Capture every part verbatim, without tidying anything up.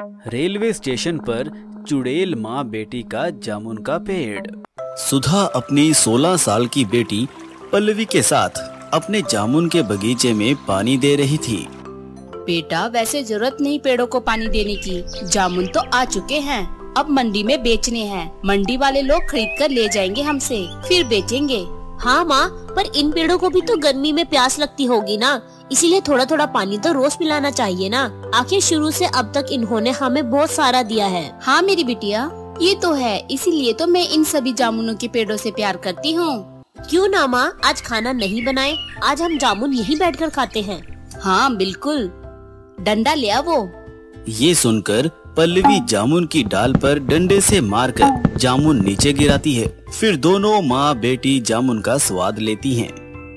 Railway station पर चुड़ैल माँ बेटी का जामुन का पेड़। सुधा अपनी सोलह साल की बेटी पल्लवी के साथ अपने जामुन के बगीचे में पानी दे रही थी। बेटा, वैसे जरूरत नहीं पेड़ों को पानी देने की, जामुन तो आ चुके हैं, अब मंडी में बेचने हैं। मंडी वाले लोग खरीद कर ले जाएंगे हमसे, फिर बेचेंगे। हाँ माँ, पर इन पेड़ों को भी तो गर्मी में प्यास लगती होगी ना, इसीलिए थोड़ा थोड़ा पानी तो रोज पिलाना चाहिए ना। आखिर शुरू से अब तक इन्होंने हमें बहुत सारा दिया है। हाँ मेरी बिटिया, ये तो है, इसीलिए तो मैं इन सभी जामुनों के पेड़ों से प्यार करती हूँ। क्यों ना माँ, आज खाना नहीं बनाए, आज हम जामुन यहीं बैठकर खाते हैं। हाँ बिल्कुल, डंडा ले आओ। ये सुनकर पल्लवी जामुन की डाल पर डंडे से मारकर जामुन नीचे गिराती है। फिर दोनों माँ बेटी जामुन का स्वाद लेती हैं।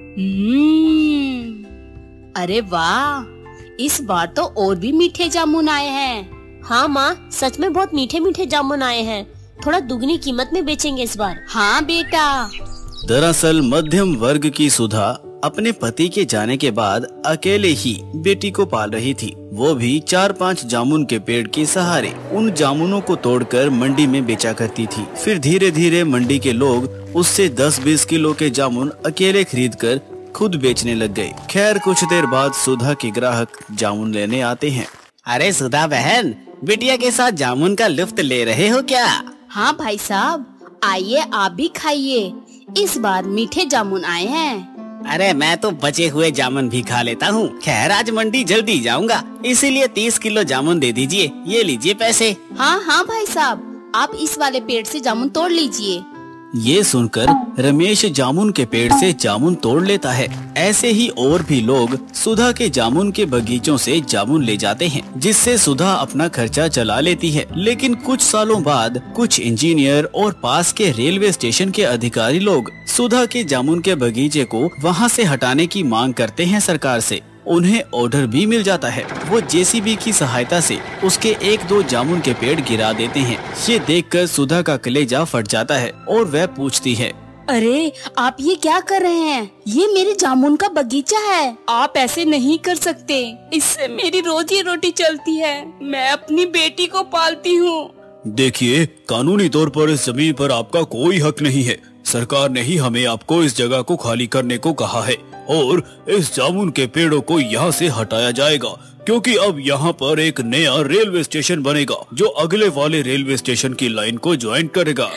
हम्म, अरे वाह, इस बार तो और भी मीठे जामुन आए हैं। हाँ माँ, सच में बहुत मीठे मीठे जामुन आए हैं, थोड़ा दुगनी कीमत में बेचेंगे इस बार। हाँ बेटा। दरअसल मध्यम वर्ग की सुधा अपने पति के जाने के बाद अकेले ही बेटी को पाल रही थी, वो भी चार पांच जामुन के पेड़ के सहारे। उन जामुनों को तोड़कर मंडी में बेचा करती थी। फिर धीरे धीरे मंडी के लोग उससे दस बीस किलो के जामुन अकेले खरीदकर खुद बेचने लग गए। खैर कुछ देर बाद सुधा के ग्राहक जामुन लेने आते हैं। अरे सुधा बहन, बिटिया के साथ जामुन का लुफ्त ले रहे हो क्या? हाँ भाई साहब, आइए आप भी खाइए, इस बार मीठे जामुन आए हैं। अरे मैं तो बचे हुए जामुन भी खा लेता हूँ। खैर आज मंडी जल्दी जाऊंगा, इसीलिए तीस किलो जामुन दे दीजिए, ये लीजिए पैसे। हाँ हाँ भाई साहब, आप इस वाले पेड़ से जामुन तोड़ लीजिए। ये सुनकर रमेश जामुन के पेड़ से जामुन तोड़ लेता है। ऐसे ही और भी लोग सुधा के जामुन के बगीचों से जामुन ले जाते हैं, जिससे सुधा अपना खर्चा चला लेती है। लेकिन कुछ सालों बाद कुछ इंजीनियर और पास के रेलवे स्टेशन के अधिकारी लोग सुधा के जामुन के बगीचे को वहाँ से हटाने की मांग करते हैं सरकार से। उन्हें ऑर्डर भी मिल जाता है। वो जेसीबी की सहायता से उसके एक दो जामुन के पेड़ गिरा देते हैं। ये देखकर सुधा का कलेजा फट जाता है और वह पूछती है, अरे आप ये क्या कर रहे हैं? ये मेरे जामुन का बगीचा है, आप ऐसे नहीं कर सकते, इससे मेरी रोजी रोटी चलती है, मैं अपनी बेटी को पालती हूँ। देखिए, कानूनी तौर पर इस जमीन पर आपका कोई हक नहीं है। सरकार ने ही हमें आपको इस जगह को खाली करने को कहा है और इस जामुन के पेड़ों को यहाँ से हटाया जाएगा, क्योंकि अब यहाँ पर एक नया रेलवे स्टेशन बनेगा जो अगले वाले रेलवे स्टेशन की लाइन को ज्वाइन करेगा।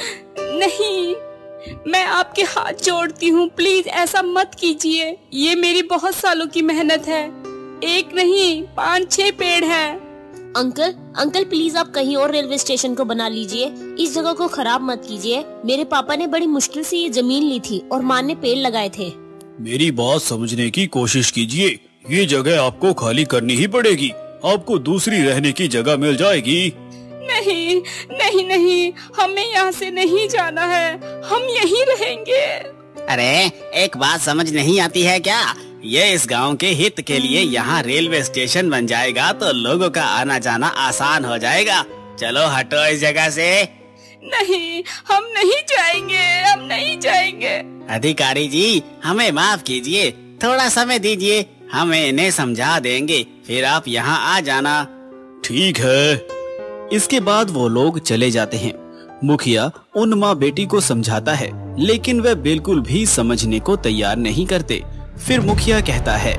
नहीं, मैं आपके हाथ जोड़ती हूँ, प्लीज ऐसा मत कीजिए, ये मेरी बहुत सालों की मेहनत है, एक नहीं पाँच छह पेड़ हैं। अंकल अंकल प्लीज आप कहीं और रेलवे स्टेशन को बना लीजिए, इस जगह को खराब मत कीजिए। मेरे पापा ने बड़ी मुश्किल से ये जमीन ली थी और माँ ने पेड़ लगाए थे। मेरी बात समझने की कोशिश कीजिए, ये जगह आपको खाली करनी ही पड़ेगी, आपको दूसरी रहने की जगह मिल जाएगी। नहीं नहीं नहीं, हमें यहाँ से नहीं जाना है, हम यहीं रहेंगे। अरे एक बात समझ नहीं आती है क्या? ये इस गांव के हित के लिए यहाँ रेलवे स्टेशन बन जाएगा तो लोगों का आना जाना आसान हो जाएगा। चलो हटो इस जगह से। नहीं, हम नहीं जाएंगे, हम नहीं जाएंगे। अधिकारी जी हमें माफ कीजिए, थोड़ा समय दीजिए, हम इन्हें समझा देंगे, फिर आप यहाँ आ जाना। ठीक है। इसके बाद वो लोग चले जाते हैं। मुखिया उन माँ बेटी को समझाता है, लेकिन वे बिल्कुल भी समझने को तैयार नहीं करते। फिर मुखिया कहता है,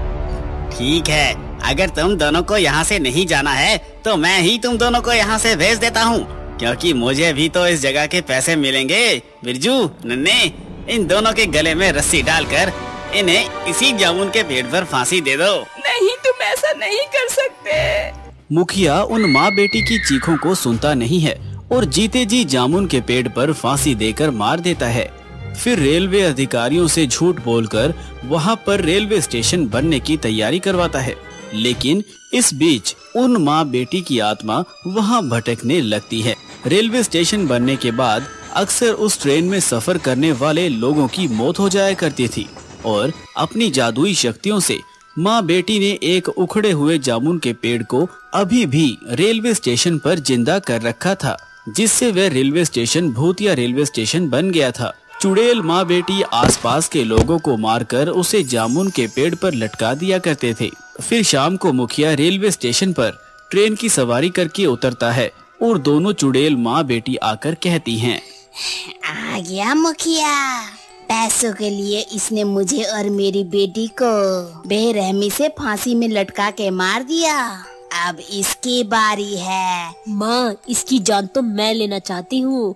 ठीक है, अगर तुम दोनों को यहाँ से नहीं जाना है तो मैं ही तुम दोनों को यहाँ से भेज देता हूँ, क्योंकि मुझे भी तो इस जगह के पैसे मिलेंगे। बिरजू, नन्हे, इन दोनों के गले में रस्सी डालकर इन्हें इसी जामुन के पेड़ पर फांसी दे दो। नहीं, तुम ऐसा नहीं कर सकते। मुखिया उन माँ बेटी की चीखों को सुनता नहीं है और जीते जी जामुन के पेड़ पर फांसी देकर मार देता है। फिर रेलवे अधिकारियों से झूठ बोलकर वहाँ पर रेलवे स्टेशन बनने की तैयारी करवाता है। लेकिन इस बीच उन माँ बेटी की आत्मा वहाँ भटकने लगती है। रेलवे स्टेशन बनने के बाद अक्सर उस ट्रेन में सफर करने वाले लोगों की मौत हो जाया करती थी और अपनी जादुई शक्तियों से माँ बेटी ने एक उखड़े हुए जामुन के पेड़ को अभी भी रेलवे स्टेशन पर जिंदा कर रखा था, जिससे वह रेलवे स्टेशन भूतिया रेलवे स्टेशन बन गया था। चुड़ैल माँ बेटी आसपास के लोगों को मारकर उसे जामुन के पेड़ पर लटका दिया करते थे। फिर शाम को मुखिया रेलवे स्टेशन पर ट्रेन की सवारी करके उतरता है और दोनों चुड़ैल माँ बेटी आकर कहती हैं, आ गया मुखिया। पैसों के लिए इसने मुझे और मेरी बेटी को बेरहमी से फांसी में लटका के मार दिया। अब इसकी बारी है। माँ, इसकी जान तो मैं लेना चाहती हूँ।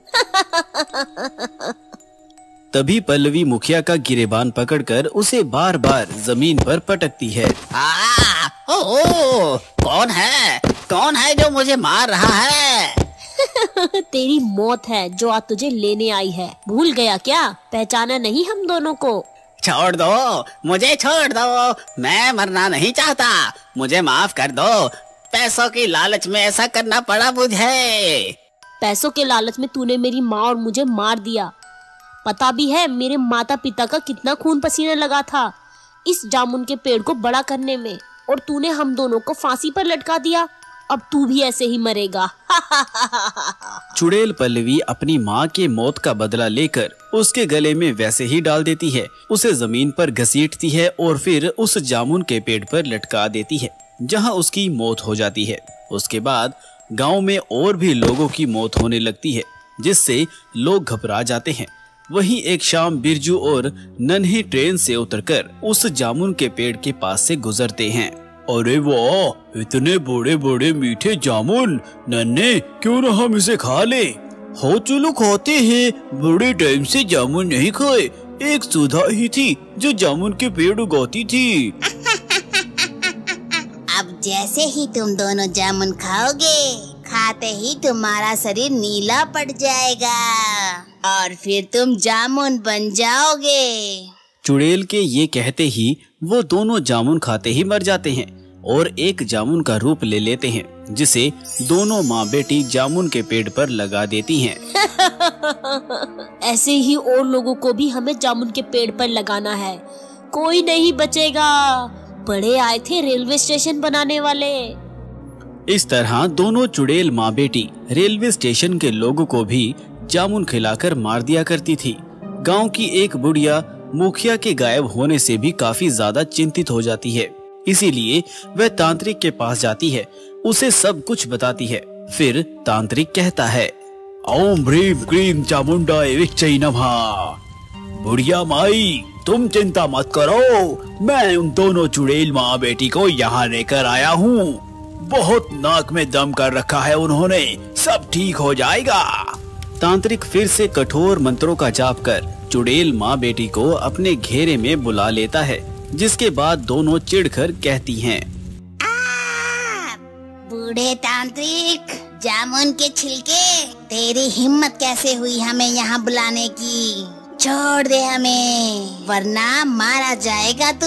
तभी पल्लवी मुखिया का गिरेबान पकड़कर उसे बार बार जमीन पर पटकती है। आ, ओ, ओ, कौन है कौन है जो मुझे मार रहा है? तेरी मौत है जो आज तुझे लेने आई है। भूल गया क्या? पहचाना नहीं हम दोनों को? छोड़ दो, मुझे छोड़ दो। मैं मरना नहीं चाहता, मुझे माफ कर दो। पैसों की लालच में ऐसा करना पड़ा मुझे। पैसों के लालच में तूने मेरी माँ और मुझे मार दिया। पता भी है मेरे माता पिता का कितना खून पसीना लगा था इस जामुन के पेड़ को बड़ा करने में, और तूने हम दोनों को फांसी पर लटका दिया। अब तू भी ऐसे ही मरेगा। चुड़ैल पल्लवी अपनी माँ के मौत का बदला लेकर उसके गले में वैसे ही डाल देती है, उसे जमीन पर घसीटती है और फिर उस जामुन के पेड़ पर लटका देती है, जहाँ उसकी मौत हो जाती है। उसके बाद गांव में और भी लोगों की मौत होने लगती है, जिससे लोग घबरा जाते हैं। वहीं एक शाम बिरजू और नन्हे ट्रेन से उतरकर उस जामुन के पेड़ के पास से गुजरते हैं। अरे वाह, इतने बड़े बड़े मीठे जामुन। नन्हे, क्यों ना हम इसे खा ले? हो चलो खाते हैं, बड़े टाइम से जामुन नहीं खाए। एक सुधा ही थी जो जामुन के पेड़ उगाती थी। अब जैसे ही तुम दोनों जामुन खाओगे, खाते ही तुम्हारा शरीर नीला पड़ जाएगा और फिर तुम जामुन बन जाओगे। चुड़ैल के ये कहते ही वो दोनों जामुन खाते ही मर जाते हैं और एक जामुन का रूप ले लेते हैं, जिसे दोनों माँ बेटी जामुन के पेड़ पर लगा देती हैं। ऐसे ही और लोगों को भी हमें जामुन के पेड़ पर लगाना है, कोई नहीं बचेगा। बड़े आए थे रेलवे स्टेशन बनाने वाले। इस तरह दोनों चुड़ैल माँ बेटी रेलवे स्टेशन के लोगों को भी जामुन खिलाकर मार दिया करती थी। गांव की एक बुढ़िया मुखिया के गायब होने से भी काफी ज्यादा चिंतित हो जाती है, इसीलिए वह तांत्रिक के पास जाती है, उसे सब कुछ बताती है। फिर तांत्रिक कहता है, ओम ह्रीम क्रीम चामुंडाय विच्चै नमः। बुढ़िया माई, तुम चिंता मत करो, मैं उन दोनों चुड़ैल माँ बेटी को यहाँ लेकर आया हूँ। बहुत नाक में दम कर रखा है उन्होंने, सब ठीक हो जाएगा। तांत्रिक फिर से कठोर मंत्रों का जाप कर चुड़ैल माँ बेटी को अपने घेरे में बुला लेता है, जिसके बाद दोनों चिढ़कर कहती हैं, बूढ़े तांत्रिक, जामुन के छिलके, तेरी हिम्मत कैसे हुई हमें यहाँ बुलाने की? छोड़ दे हमें, वरना मारा जाएगा तू।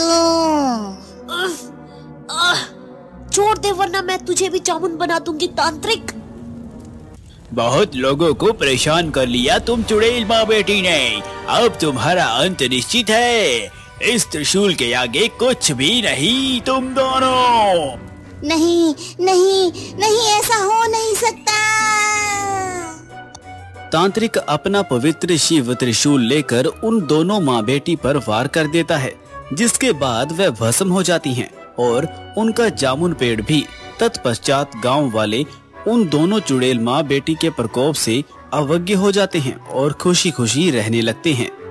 छोड़ दे वरना मैं तुझे भी जामुन बना दूंगी तांत्रिक। बहुत लोगों को परेशान कर लिया तुम चुड़ैल माँ बेटी ने, अब तुम्हारा अंत निश्चित है। इस त्रिशूल के आगे कुछ भी नहीं तुम दोनों। नहीं नहीं नहीं, ऐसा हो नहीं सकता। तांत्रिक अपना पवित्र शिव त्रिशूल लेकर उन दोनों माँ बेटी पर वार कर देता है, जिसके बाद वह भस्म हो जाती हैं और उनका जामुन पेड़ भी। तत्पश्चात गांव वाले उन दोनों चुड़ैल माँ बेटी के प्रकोप से अवज्ञ हो जाते हैं और खुशी खुशी रहने लगते हैं।